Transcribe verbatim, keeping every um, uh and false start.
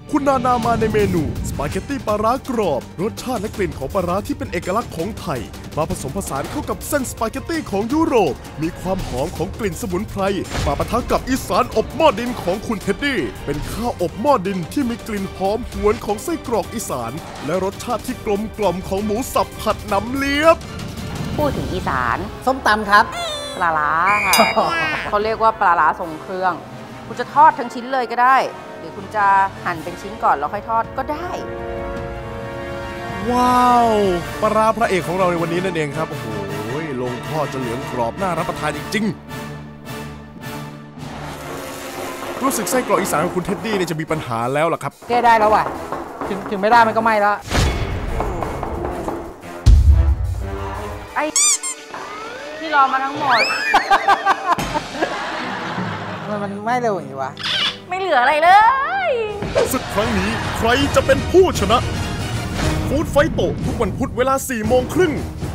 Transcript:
คุณนานามาในเมนูสปาเกตตี้ปลาร้ากรอบรสชาติและกลิ่นของปลาร้าที่เป็นเอกลักษณ์ของไทยมาผสมผสานเข้ากับเส้นสปาเกตตี้ของยุโรปมีความหอมของกลิ่นสมุนไพรมาปะทะกับอีสานอบหม้อดินของคุณเท็ดดี้เป็นข้าวอบหม้อดินที่มีกลิ่นหอมหวนของไส้กรอกอีสานและรสชาติที่กลมกล่อมของหมูสับผัดน้ำเลียบพูดถึงอีสานส้มตำครับปลาร้าค่ะ เขาเรียกว่าปลาร้าทรงเครื่องคุณจะทอดทั้งชิ้นเลยก็ได้หรือคุณจะหั่นเป็นชิ้นก่อนแล้วค่อยทอดก็ได้ว้าวปลาร้าพระเอกของเราในวันนี้นั่นเองครับโอ้โหลงทอดจนเหลืองกรอบน่ารับประทานจริงๆรู้สึกไส้กรอกอีสานของคุณเท็ดดี้เนี่ยจะมีปัญหาแล้วล่ะครับแก้ได้แล้วว่ะถึงถึงไม่ได้มันก็ไม่แล้วไอ้ที่รอมาทั้งหมดมันมันไม่เร็วอย่างนี้วะไม่เหลืออะไรเลยศึกครั้งนี้ใครจะเป็นผู้ชนะฟู้ดไฟโตทุกวันพุธเวลาสี่โมงครึ่ง